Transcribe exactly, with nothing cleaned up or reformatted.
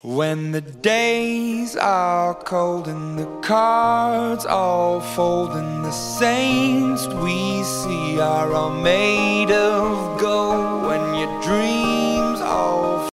When the days are cold and the cards all fold and the saints we see are all made of